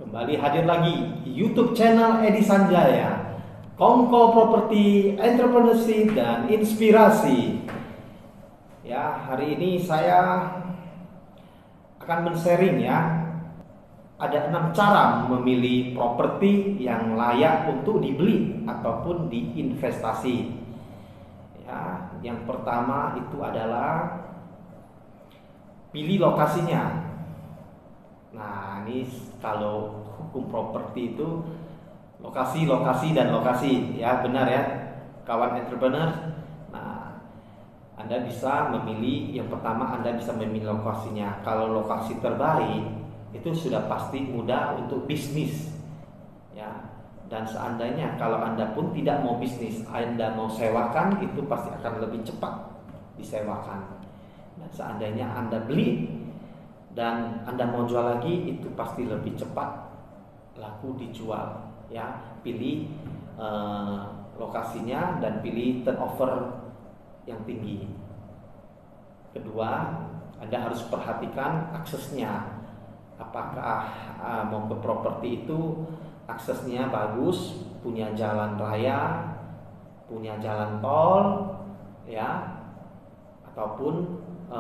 Kembali hadir lagi di YouTube channel Edi Sanjaya, Kongko Properti, Entrepreneurship dan Inspirasi. Ya, hari ini saya akan men-sharing ya. Ada 6 cara memilih properti yang layak untuk dibeli ataupun diinvestasi. Ya, yang pertama itu adalah pilih lokasinya. Nah, ini kalau hukum properti itu lokasi, lokasi, dan lokasi, ya benar ya, kawan entrepreneur. Nah, Anda bisa memilih, yang pertama Anda bisa memilih lokasinya. Kalau lokasi terbaik, itu sudah pasti mudah untuk bisnis, ya. Dan seandainya kalau Anda pun tidak mau bisnis, Anda mau sewakan, itu pasti akan lebih cepat disewakan. Dan seandainya Anda beli dan Anda mau jual lagi, itu pasti lebih cepat laku dijual, ya. Pilih lokasinya dan pilih turnover yang tinggi. Kedua, Anda harus perhatikan aksesnya. Apakah mau ke properti itu aksesnya bagus, punya jalan raya, punya jalan tol, ya, ataupun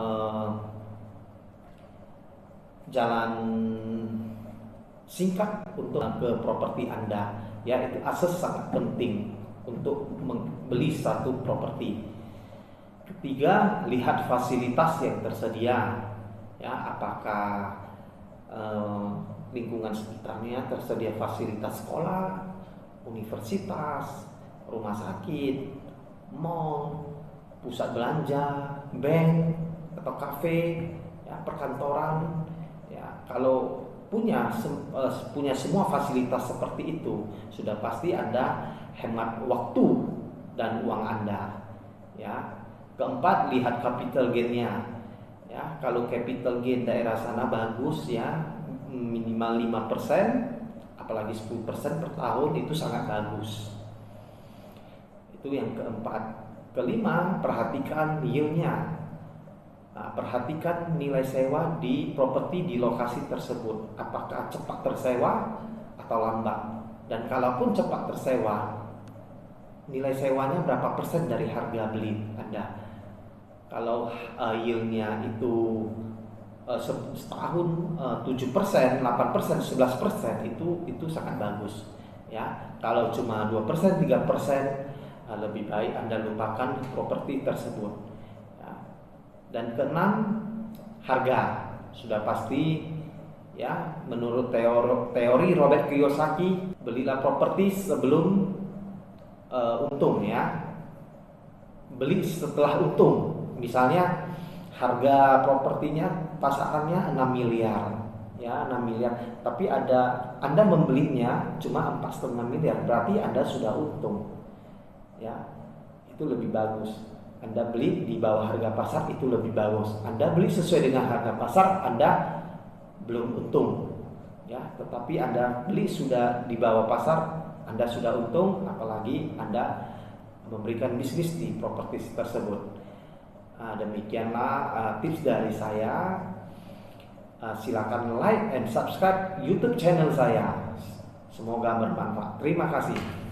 jalan singkat untuk ke properti Anda, ya. Itu akses sangat penting untuk membeli satu properti. Ketiga, lihat fasilitas yang tersedia, ya. Apakah lingkungan sekitarnya tersedia fasilitas sekolah, universitas, rumah sakit, mall, pusat belanja, bank atau kafe, ya, perkantoran. Kalau punya semua fasilitas seperti itu, sudah pasti Anda hemat waktu dan uang Anda, ya. Keempat, lihat capital gain-nya, ya. Kalau capital gain daerah sana bagus, ya, minimal 5%, apalagi 10% per tahun, itu sangat bagus. Itu yang keempat. Kelima, perhatikan yield-nya. Nah, perhatikan nilai sewa di properti di lokasi tersebut. Apakah cepat tersewa atau lambat? Dan kalaupun cepat tersewa, nilai sewanya berapa persen dari harga beli Anda? Kalau yield-nya itu setahun 7%, 8%, 11%, itu sangat bagus, ya. Kalau cuma 2%, 3%, lebih baik Anda lupakan properti tersebut. Dan keenam, harga. Sudah pasti, ya, menurut teori Robert Kiyosaki, belilah properti sebelum untung, ya. Beli setelah untung. Misalnya harga propertinya pasarannya 6 miliar, ya, 6 miliar. Tapi Anda membelinya cuma 4,5 miliar, berarti Anda sudah untung, ya. Itu lebih bagus. Anda beli di bawah harga pasar, itu lebih bagus. Anda beli sesuai dengan harga pasar, Anda belum untung, ya. Tetapi Anda beli sudah di bawah pasar, Anda sudah untung. Apalagi Anda memberikan bisnis di properti tersebut. Demikianlah tips dari saya. Silakan like and subscribe YouTube channel saya. Semoga bermanfaat. Terima kasih.